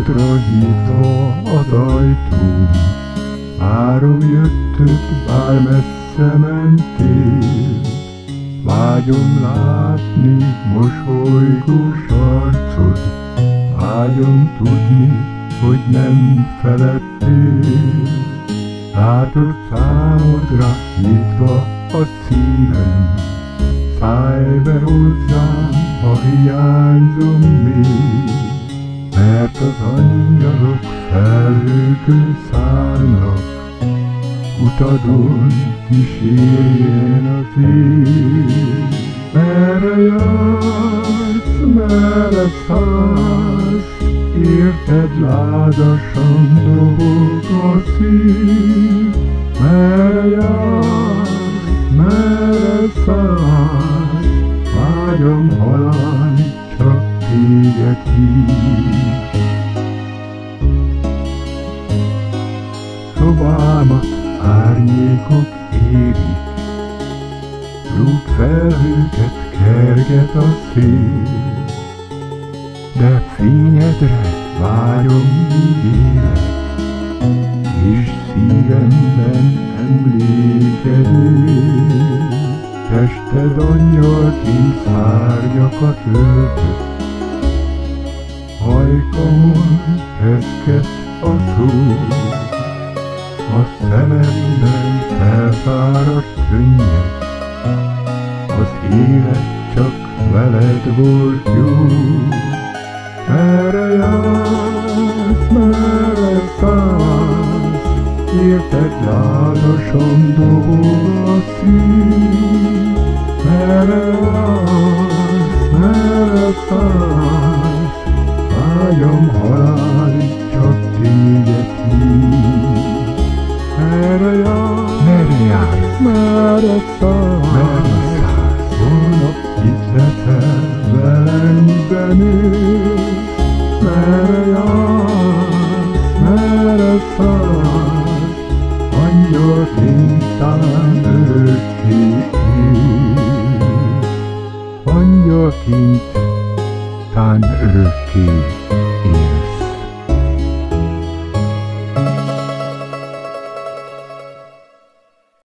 Távolodra nyitva az ajtó, várom jöttöd, bár messze mentél. Vágyom látni mosolygós arcod, vágyom tudni, hogy nem feledtél. Látod, számodra nyitva a szívem, szállj be hozzám, ha hiányzom még. Mert az angyalok felhőkön szállnak, utadon kísérjen az ég. Merre jársz, merre szállsz, érted lázasan dobog a szív. Merre jársz, merre szállsz, vágyom halálni, csak téged hív. Szobámat árnyékok érik, zúg felhőket kerget a szél, de fényedre vágyom élek, és szívemben emléked él. Tested angyalként szárnyakat öltött, hajkamon reszket a szó. A szememben felfáradt könnyek, az élet csak veled volt jó. Merre jársz, merre szállsz, érted lázasan dobog a szív. Merre jársz, merre szállsz, vágyom halálig, csak téged hív. Merre jársz, merre szállsz, holnap itt leszel, velem zenélsz. Merre jársz, merre szállsz, angyalként tán örökké élsz. Angyalként tán örökké